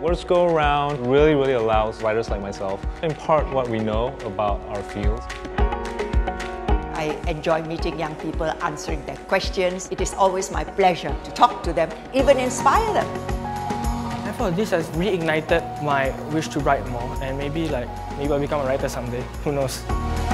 Words Go Around really allows writers like myself to impart what we know about our fields. I enjoy meeting young people, answering their questions. It is always my pleasure to talk to them, even inspire them. I thought this has reignited my wish to write more, and maybe I'll become a writer someday. Who knows?